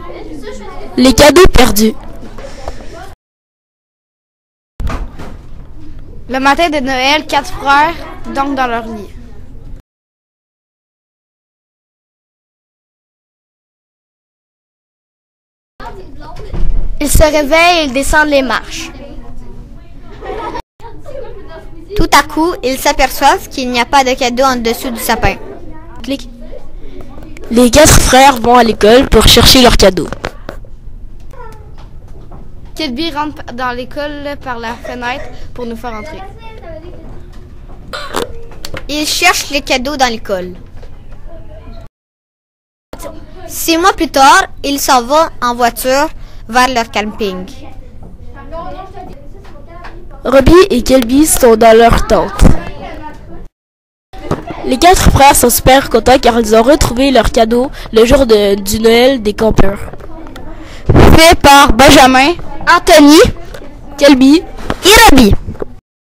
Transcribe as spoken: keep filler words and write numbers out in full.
Les cadeaux perdus. Le matin de Noël, quatre frères dorment dans leur lit. Ils se réveillent et ils descendent les marches. Tout à coup, ils s'aperçoivent qu'il n'y a pas de cadeau en dessous du sapin. Clic. Les quatre frères vont à l'école pour chercher leurs cadeaux. Kelby rentre dans l'école par la fenêtre pour nous faire entrer. Ils cherchent les cadeaux dans l'école. Six mois plus tard, ils s'en vont en voiture vers leur camping. Robbie et Kelby sont dans leur tente. Les quatre frères sont super contents car ils ont retrouvé leurs cadeaux le jour de, du Noël des campeurs. Fait par Benjamin, Anthony, Kelby et Robbie.